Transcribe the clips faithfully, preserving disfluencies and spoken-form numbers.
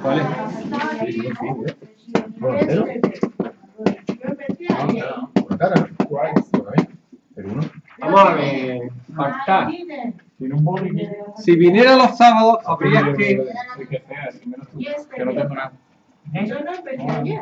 ¿Cuál es? ¿Cero? Por cara, ¿no? El uno. Vamos a ver. Pactar. Si viniera los sábados, habría que. Que no tengo nada. Yo no empecé ayer.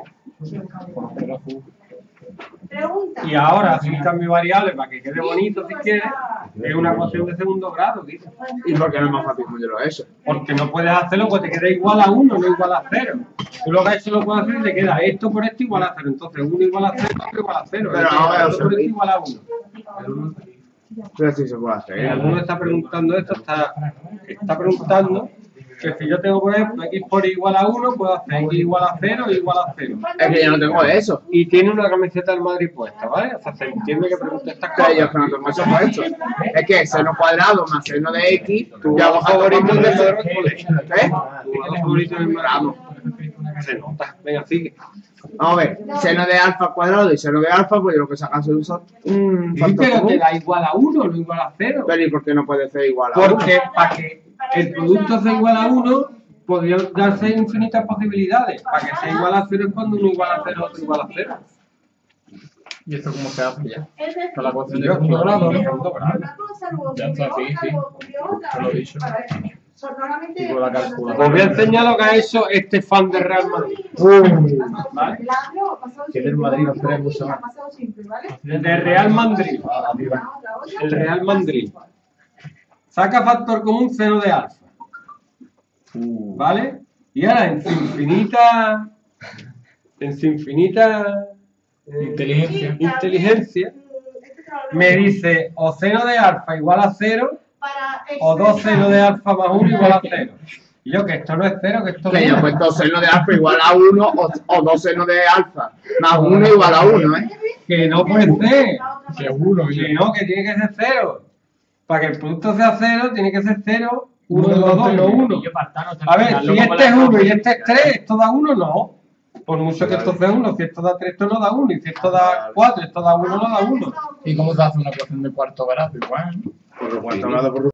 Pregunta. Y ahora, si cambio variable para que quede bonito, si quieres, es una ecuación de segundo grado, dice. ¿Y por qué no es más fácil moverlo a eso? Porque no puedes hacerlo, pues te queda igual a uno, no igual a cero. Tú lo que has hecho lo puedes hacer y te queda esto por esto igual a cero. Entonces uno igual a cero, otro igual a cero. Pero ahora, esto por esto igual a uno. Pero sí se puede hacer. Si alguno está preguntando esto, está, está preguntando que si yo tengo, por ejemplo, x por y igual a uno, puedo hacer x igual a cero y igual a cero. Es que yo no tengo eso. Y tiene una camiseta del Madrid puesta, ¿vale? O sea, se entiende que pregunta estas Que cosas. yo que no tengo eso puesto. Es que seno cuadrado más seno de x, Tu ya baja favorito de eso. Pedro es colegio. ¿Eh? Tu lado favorito del Madrid. Se nota. Venga, sigue. Vamos a ver, seno de alfa cuadrado y seno de alfa, pues yo lo que sacan es un Sí, factor pero te común. da igual a uno, no igual a cero. Pero ¿y por qué no puede ser igual a uno? Porque para que el producto sea igual a uno, podría darse infinitas posibilidades. Para que sea igual a cero es cuando uno igual a cero, otro igual a cero. ¿Y esto cómo se hace ya? Es decir, Con la ecuación de Yo, segundo grado, una ¿no? segundo grado. cosa, luego Ya está, ocurrió sí, otra, sí. luego ocurrió otra. Te lo he dicho. Para eso. Sonoramente, Y con la calculadora. Os voy a enseñar lo que ha hecho este fan de Real Madrid. ¿Vale? Que del Madrid no espera mucho más. El de Real Madrid. El Real Madrid. Saca factor común seno de alfa. ¿Vale? Y ahora en su infinita. En su infinita. eh, Inteligencia. inteligencia. Me dice o seno de alfa igual a cero o dos seno de alfa más uno igual a cero. Y yo que esto no es cero, que esto Que es yo he uno. puesto seno de alfa igual a uno o, o dos senos de alfa más uno igual a uno, ¿eh? Que no puede ser. Que uno, Que no, que tiene que ser cero. Para que el producto sea cero, tiene que ser cero, uno, dos, dos, no uno. A ver, si este es uno y este es tres, ¿esto da uno? No. Por mucho que esto sea uno, si esto da tres, esto no da uno. Y si esto da cuatro, esto da uno, no da uno. ¿Y cómo se hace una ecuación de cuarto grado? Igual, ¿no? Por lo cuarto grado por